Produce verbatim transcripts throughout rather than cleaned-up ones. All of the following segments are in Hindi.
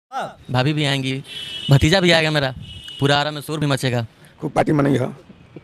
भाभी भी आएंगी, भतीजा भी आएगा मेरा, पूरा आरा में शोर भी मचेगा, खूब पार्टी मनाई है।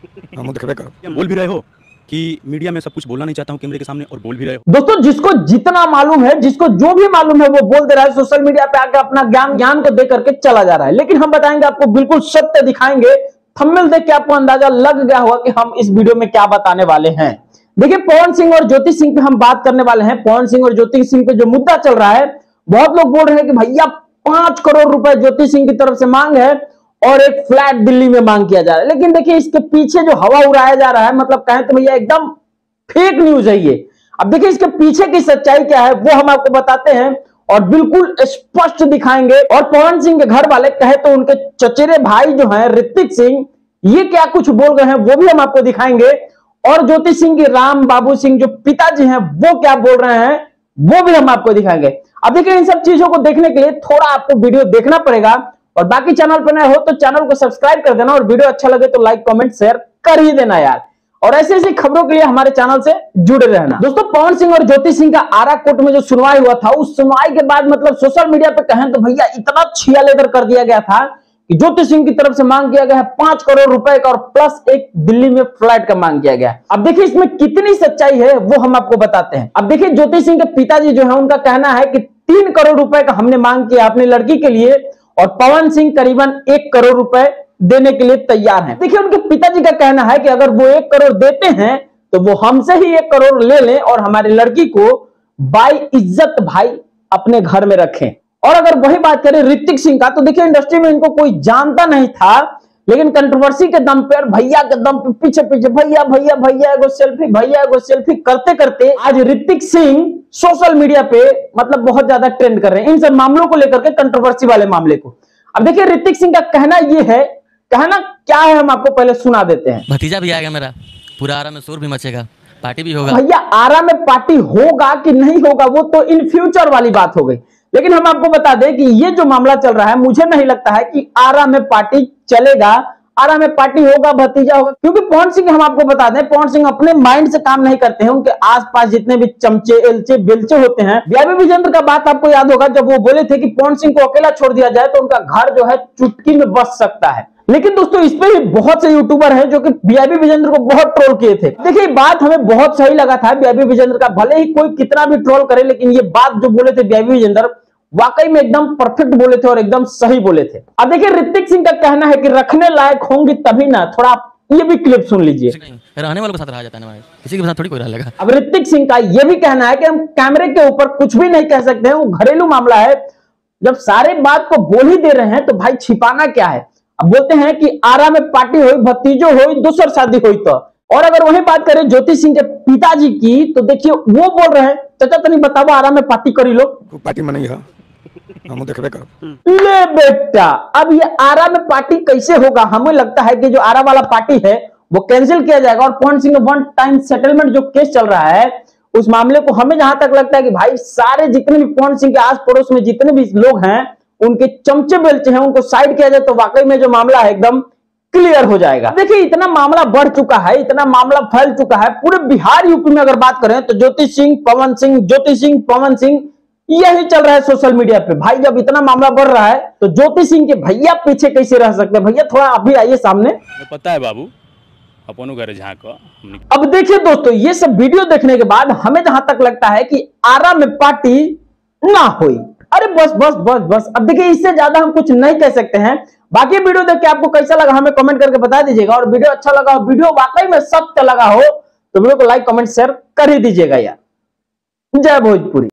हम देखबे करो। बोल भी रहे हो कि मीडिया में सब कुछ बोलना नहीं चाहता हूं कैमरे के सामने, और बोल भी रहे हो। दोस्तों, जिसको जितना मालूम है, जिसको जो भी मालूम है, वो बोल दे रहा है, सोशल मीडिया पे आकर अपना ज्ञान ज्ञान को दे करके चला जा रहा है। लेकिन हम बताएंगे आपको, बिल्कुल सत्य दिखाएंगे। थंबनेल देख के आपको अंदाजा लग गया होगा कि हम इस वीडियो में क्या बताने वाले हैं। देखिए, पवन सिंह और ज्योति सिंह पे हम बात करने वाले हैं। पवन सिंह और ज्योति सिंह पे जो मुद्दा चल रहा है, बहुत लोग बोल रहे हैं कि भैया पांच करोड़ रुपए ज्योति सिंह की तरफ से मांग है और एक फ्लैट दिल्ली में मांग किया जा रहा है। लेकिन देखिए, इसके पीछे जो हवा उड़ाया जा रहा है, मतलब कहें तो भैया एकदम फेक न्यूज है ये। अब देखिए, इसके पीछे की सच्चाई क्या है वो हम आपको बताते हैं और बिल्कुल स्पष्ट दिखाएंगे। और पवन सिंह के घर वाले कहे तो उनके चचेरे भाई जो हैं ऋतिक सिंह, ये क्या कुछ बोल रहे हैं वो भी हम आपको दिखाएंगे। और ज्योति सिंह के राम बाबू सिंह जो पिताजी हैं वो क्या बोल रहे हैं वो भी हम आपको दिखाएंगे। अब देखिए, इन सब चीजों को देखने के लिए थोड़ा आपको वीडियो देखना पड़ेगा, और बाकी चैनल पर नए हो तो चैनल को सब्सक्राइब कर देना, और वीडियो अच्छा लगे तो लाइक कमेंट शेयर कर ही देना यार। और ऐसी ऐसी खबरों के लिए हमारे चैनल से जुड़े रहना। दोस्तों, पवन सिंह और ज्योति सिंह का आरा कोर्ट में जो सुनवाई हुआ था, उस सुनवाई के बाद मतलब सोशल मीडिया पे कहें तो भैया इतना छिया लेकर कर दिया गया था कि ज्योति सिंह की तरफ से मांग किया गया है पांच करोड़ रुपए का, और प्लस एक दिल्ली में फ्लैट का मांग किया गया है। अब देखिए, इसमें कितनी सच्चाई है वो हम आपको बताते हैं। अब देखिए, ज्योति सिंह के पिताजी जो है, उनका कहना है कि तीन करोड़ रुपए का हमने मांग किया अपनी लड़की के लिए, और पवन सिंह करीबन एक करोड़ रुपए देने के लिए तैयार हैं। देखिए, उनके पिताजी का कहना है कि अगर वो एक करोड़ देते हैं तो वो हमसे ही एक करोड़ ले लें और हमारी लड़की को बाई इज्जत भाई अपने घर में रखें। और अगर वही बात करें ऋतिक सिंह का, तो देखिए, इंडस्ट्री में इनको कोई जानता नहीं था, लेकिन कंट्रोवर्सी के दम पे और भैया के दम पे पीछे पीछे भैया भैया भैया एगो सेल्फी भैया एगो सेल्फी करते करते आज ऋतिक सिंह सोशल मीडिया पे मतलब बहुत ज्यादा ट्रेंड कर रहे हैं इन सब मामलों को लेकर के, कंट्रोवर्सी वाले मामले को। अब देखिए, ऋतिक सिंह का कहना यह है, कहना क्या है हम आपको पहले सुना देते हैं। भतीजा भी आएगा मेरा, पूरा आरा में शोर भी मचेगा, पार्टी भी होगा। भैया, आरा में पार्टी होगा कि नहीं होगा वो तो इन फ्यूचर वाली बात हो गई, लेकिन हम आपको बता दें कि ये जो मामला चल रहा है, मुझे नहीं लगता है कि आरा में पार्टी चलेगा, आरा में पार्टी होगा, भतीजा होगा। क्योंकि पवन सिंह, हम आपको बता दें, पवन सिंह अपने माइंड से काम नहीं करते हैं। उनके आसपास जितने भी चमचे एलचे बेलचे होते हैं, बीआईबी विजेंद्र का बात आपको याद होगा, जब वो बोले थे कि पवन सिंह को अकेला छोड़ दिया जाए तो उनका घर जो है चुटकी में बस सकता है। लेकिन दोस्तों, इस पे भी बहुत से यूट्यूबर हैं जो कि बीआईबी विजेंद्र को बहुत ट्रोल किए थे। देखिए, बात हमें बहुत सही लगा था बीआईबी विजेंद्र का, भले ही कोई कितना भी ट्रोल करे, लेकिन ये बात जो बोले थे बीआईबी विजेंद्र वाकई में एकदम परफेक्ट बोले थे और एकदम सही बोले थे। अब देखिए, ऋतिक सिंह का कहना है कि रखने लायक होंगी तभी ना। थोड़ा ये भी क्लिप सुन लीजिए। रहने वालों के साथ रहा जाता है, किसी के साथ थोड़ी कोई रह लेगा। अब ऋतिक सिंह का ये भी कहना है कि हम कैमरे के ऊपर कुछ भी नहीं कह सकते हैं, वो घरेलू मामला है। जब सारे बात को बोल ही दे रहे हैं तो भाई छिपाना क्या है। अब बोलते हैं कि आरा में पार्टी हुई, भतीजो हुई, दूसर शादी हुई तो। और अगर वही बात करें ज्योति सिंह के पिताजी की, तो देखिए वो बोल रहे हैं, चाचा तनी बताओ आरा में पार्टी करी लो, खूब पार्टी मनाई है। हम देखबे करो। ले बेटा, अब ये आरा में पार्टी कैसे होगा? हमें लगता है कि जो आरा वाला पार्टी है वो कैंसिल किया जाएगा, और Pawan Singh one time settlement जो केस चल रहा है उस मामले को, हमें जहां तक लगता है कि भाई सारे जितने भी पवन सिंह के आस पड़ोस में जितने भी लोग हैं, उनके चमचे बेलचे हैं, उनको साइड किया जाए तो वाकई में जो मामला है एकदम क्लियर हो जाएगा। देखिए, इतना मामला बढ़ चुका है, इतना मामला फैल चुका है पूरे बिहार यूपी में। अगर बात करें तो ज्योति सिंह पवन सिंह, ज्योति सिंह पवन सिंह, यही चल रहा है सोशल मीडिया पे। भाई, जब इतना मामला बढ़ रहा है तो ज्योति सिंह के भैया पीछे कैसे रह सकते हैं? भैया थोड़ा अभी आइए सामने। पता है बाबू, अपनों घर झाँक। अब देखिए दोस्तों, ये सब वीडियो देखने के बाद हमें जहां तक लगता है कि आरा में पार्टी ना हुई। अरे बस बस बस बस, अब देखिए, इससे ज्यादा हम कुछ नहीं कह सकते हैं। बाकी वीडियो देख के आपको कैसा लगा हमें कमेंट करके बता दीजिएगा, और वीडियो अच्छा लगा हो, वीडियो वाकई में सत्य लगा हो, तो वीडियो को लाइक कमेंट शेयर कर ही दीजिएगा यार। जय भोजपुरी।